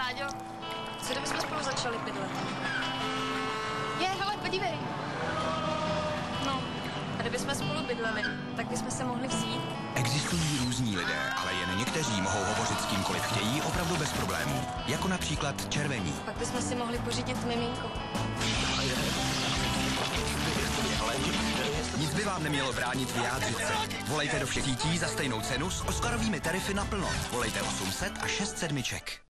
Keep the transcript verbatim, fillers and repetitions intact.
Láďo, co kdybychom spolu začali bydlet? Je, hele, podívej. No, a kdybychom spolu bydleli, tak bychom se mohli vzít. Existují různí lidé, ale jen někteří mohou hovořit s kýmkoliv chtějí opravdu bez problémů. Jako například červení. Pak bychom si mohli pořídit miminko. Nic by vám nemělo bránit vyjádřit se. Volejte do všech sítí za stejnou cenu s Oscarovými tarify naplno. Volejte osm set a šest sedmiček.